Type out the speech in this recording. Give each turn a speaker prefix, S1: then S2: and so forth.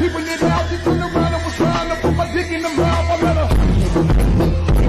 S1: Even it out, she turned around and was trying to put my dick in the mouth. I let her